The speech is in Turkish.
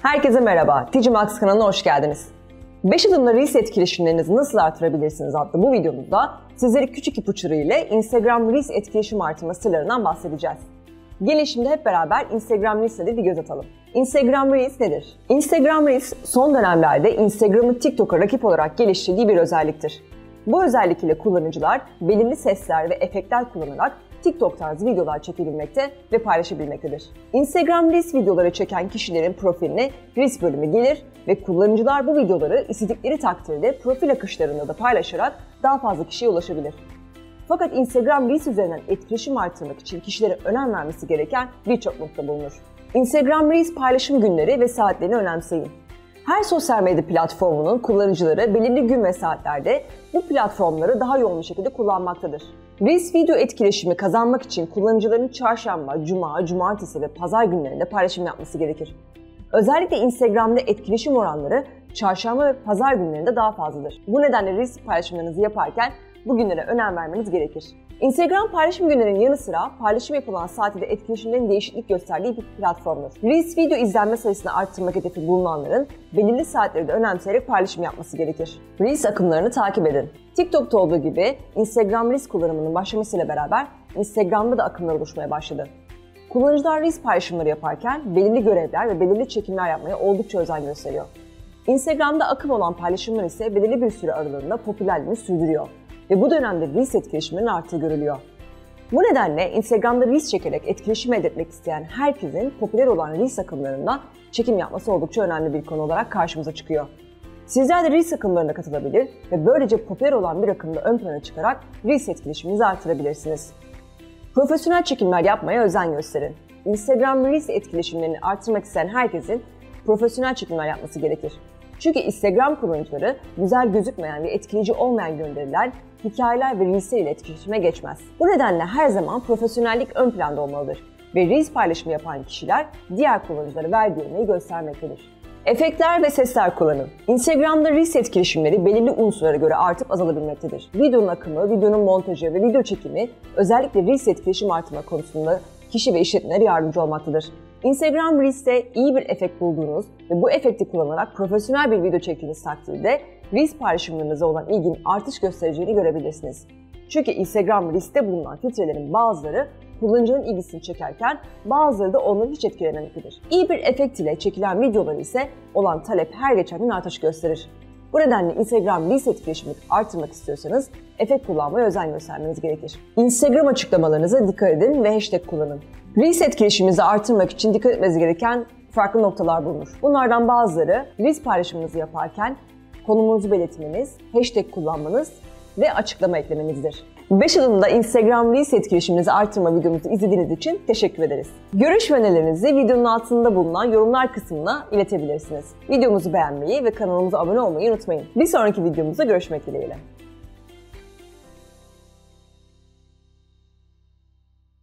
Herkese merhaba, Ticimax kanalına hoş geldiniz. 5 adımda Reels etkileşimlerinizi nasıl artırabilirsiniz adlı bu videomuzda sizlere küçük ipuçları ile Instagram Reels etkileşim artırma sırlarından bahsedeceğiz. Gelin şimdi hep beraber Instagram Reels'e de bir göz atalım. Instagram Reels nedir? Instagram Reels son dönemlerde Instagram'ın TikTok'a rakip olarak geliştirdiği bir özelliktir. Bu özellik ile kullanıcılar belirli sesler ve efektler kullanarak TikTok tarzı videolar çekebilmekte ve paylaşabilmektedir. Instagram Reels videoları çeken kişilerin profiline Reels bölümü gelir ve kullanıcılar bu videoları istedikleri takdirde profil akışlarında da paylaşarak daha fazla kişiye ulaşabilir. Fakat Instagram Reels üzerinden etkileşim artırmak için kişilerin önem vermesi gereken birçok nokta bulunur. Instagram Reels paylaşım günleri ve saatlerini önemseyin. Her sosyal medya platformunun kullanıcıları belirli gün ve saatlerde bu platformları daha yoğun bir şekilde kullanmaktadır. Reels video etkileşimi kazanmak için kullanıcıların çarşamba, cuma, cumartesi ve pazar günlerinde paylaşım yapması gerekir. Özellikle Instagram'da etkileşim oranları çarşamba ve pazar günlerinde daha fazladır. Bu nedenle Reels paylaşımlarınızı yaparken bu günlere önem vermeniz gerekir. Instagram paylaşım günlerinin yanı sıra paylaşım yapılan saatte de etkileşimlerin değişiklik gösterdiği bir platformdur. Reels video izlenme sayısını arttırmak hedefi bulunanların belirli saatleri de önemseyerek paylaşım yapması gerekir. Reels akımlarını takip edin. TikTok'ta olduğu gibi Instagram Reels kullanımının başlamasıyla beraber Instagram'da da akımlar oluşmaya başladı. Kullanıcılar Reels paylaşımları yaparken belirli görevler ve belirli çekimler yapmaya oldukça özen gösteriyor. Instagram'da akım olan paylaşımlar ise belirli bir süre aralığında popülerliğini sürdürüyor. Ve bu dönemde Reels etkileşimlerinin arttığı görülüyor. Bu nedenle Instagram'da Reels çekerek etkileşim elde etmek isteyen herkesin popüler olan Reels akımlarında çekim yapması oldukça önemli bir konu olarak karşımıza çıkıyor. Sizler de Reels akımlarına katılabilir ve böylece popüler olan bir akımda ön plana çıkarak Reels etkileşiminizi artırabilirsiniz. Profesyonel çekimler yapmaya özen gösterin. Instagram Reels etkileşimlerini artırmak isteyen herkesin profesyonel çekimler yapması gerekir. Çünkü Instagram kullanıcıları güzel gözükmeyen ve etkileyici olmayan gönderiler, hikayeler ve Reels'ler ile etkileşime geçmez. Bu nedenle her zaman profesyonellik ön planda olmalıdır ve Reels paylaşımı yapan kişiler diğer kullanıcılara verdiği örneği göstermektedir. Efektler ve sesler kullanın. Instagram'da Reels etkileşimleri belirli unsurlara göre artıp azalabilmektedir. Videonun akımı, videonun montajı ve video çekimi özellikle Reels etkileşim artırma konusunda kişi ve işletmelere yardımcı olmaktadır. Instagram Reels'te iyi bir efekt bulduğunuz ve bu efekti kullanarak profesyonel bir video çektiğiniz takdirde Reels paylaşımlarınıza olan ilginin artış göstereceğini görebilirsiniz. Çünkü Instagram Reels'te bulunan filtrelerin bazıları kullanıcının ilgisini çekerken bazıları da onları hiç etkilememektedir. İyi bir efekt ile çekilen videolar ise olan talep her geçen gün artış gösterir. Bu nedenle Instagram Reels etkileşimini artırmak istiyorsanız efekt kullanmaya özen göstermeniz gerekir. Instagram açıklamalarınıza dikkat edin ve hashtag kullanın. Reels etkileşiminizi artırmak için dikkat etmeniz gereken farklı noktalar bulunur. Bunlardan bazıları Reels paylaşımınızı yaparken konumunuzu belirtmeniz, hashtag kullanmanız ve açıklama eklemenizdir. 5 adımda Instagram Reels etkileşiminizi artırma videomuzu izlediğiniz için teşekkür ederiz. Görüş ve önerilerinizi videonun altında bulunan yorumlar kısmına iletebilirsiniz. Videomuzu beğenmeyi ve kanalımıza abone olmayı unutmayın. Bir sonraki videomuzda görüşmek dileğiyle.